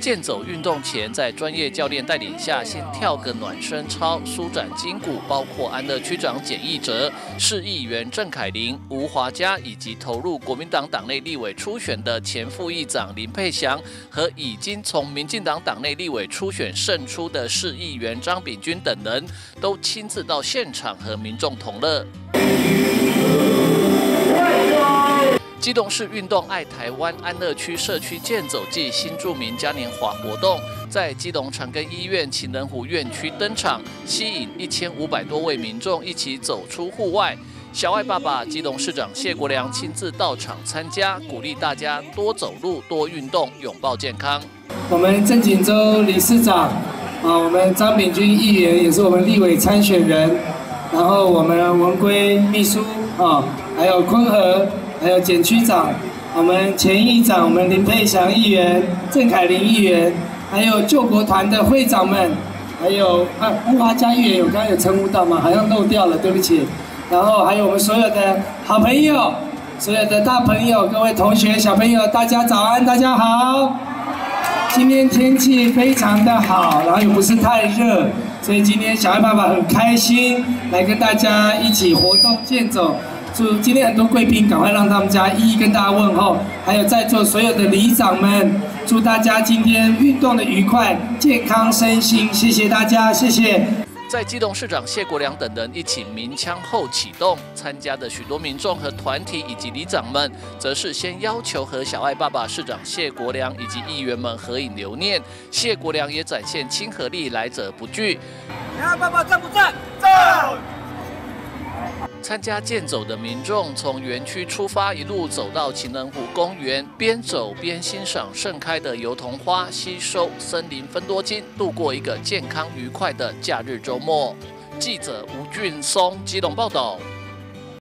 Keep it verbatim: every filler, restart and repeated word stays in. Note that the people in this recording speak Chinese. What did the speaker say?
健走运动前，在专业教练带领下，先跳个暖身操，舒展筋骨。包括安乐区长简义哲、市议员郑凯琳、吴华嘉，以及投入国民党党内立委初选的前副议长林佩祥，和已经从民进党党内立委初选胜出的市议员张炳军等人，都亲自到现场和民众同乐。基隆市运动爱台湾安乐区社区健走暨新住民嘉年华活动，在基隆长庚医院情人湖院区登场，吸引一千五百多位民众一起走出户外。小爱爸爸基隆市长谢国良亲自到场参加，鼓励大家多走路、多运动，拥抱健康。 我们郑锦州理事长，啊，我们张炳军议员也是我们立委参选人，然后我们文圭秘书啊，还有坤和。还有简区长，我们前议长，我们林佩祥议员、郑凯琳议员，还有救国团的会长们，还有啊吴华嘉议员，我刚刚有称呼到吗？好像漏掉了，对不起。然后还有我们所有的好朋友，所有的大朋友，各位同学、小朋友，大家早安，大家好。今天天气非常的好，然后又不是太热，所以今天小爱爸爸很开心来跟大家一起活动健走。祝今天很多贵宾赶快让他们家一一跟大家问候，还有在座所有的里长们，祝大家今天运动的愉快、健康身心，谢谢大家，谢谢。 在基隆市长谢国良等人一起鸣枪后启动，参加的许多民众和团体以及里长们，则是先要求和小爱爸爸市长谢国良以及议员们合影留念。谢国良也展现亲和力，来者不拒。 小爱爸爸赞不赞？赞！ 参加健走的民众从园区出发，一路走到情人湖公园，边走边欣赏盛开的油桐花，吸收森林芬多精，度过一个健康愉快的假日周末。记者吴俊松基隆报道。